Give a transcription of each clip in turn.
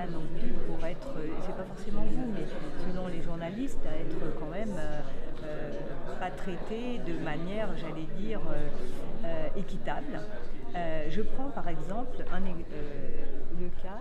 pas non plus pour être, c'est pas forcément vous, mais selon les journalistes, à être quand même pas traité de manière, j'allais dire, équitable. Je prends par exemple le cas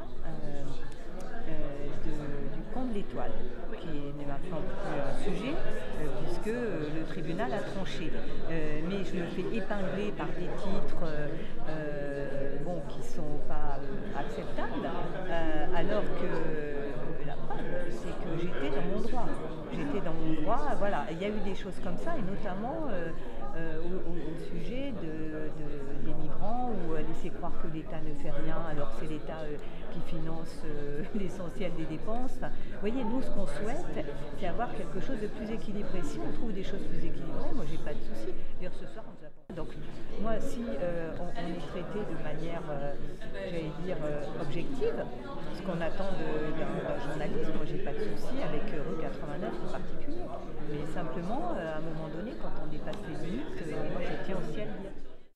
du camp de l'Étoile, qui n'est maintenant plus un sujet, puisque le tribunal a tranché. Mais je me fais épingler par des titres bon, qui ne sont pas acceptables, alors que la preuve, c'est que j'étais dans mon droit. J'étais dans mon droit, voilà. Il y a eu des choses comme ça, et notamment au sujet des migrants, où laisser croire que l'État ne fait rien, alors c'est l'État qui finance l'essentiel des dépenses. Enfin, vous voyez, nous, ce qu'on souhaite, c'est avoir quelque chose de plus équilibré. Si on trouve des choses plus équilibrées, moi, j'ai pas de souci. D'ailleurs, ce soir, on nous a... Donc, moi, si on est traité de manière, j'allais dire, objective, ce qu'on attend d'un journaliste, moi, j'ai pas de souci avec Rue 89 en particulier. Mais simplement, à un moment donné, quand on dépasse les limites, moi, je tiens aussi à le dire.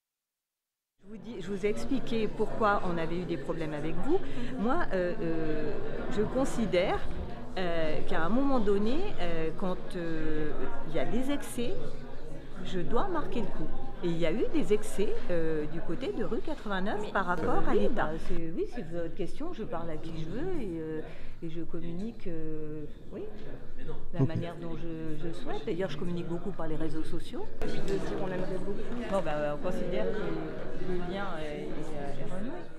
Je vous ai expliqué pourquoi on avait eu des problèmes avec vous. Moi, je considère qu'à un moment donné, quand il y a des excès, je dois marquer le coup. Et il y a eu des excès du côté de rue 89 par rapport à l'État. Oui, c'est votre question, je parle à qui je veux et je communique oui, de la manière dont je souhaite. D'ailleurs, je communique beaucoup par les réseaux sociaux. De dire on aimerait beaucoup. Bon, on considère que le lien est renoué.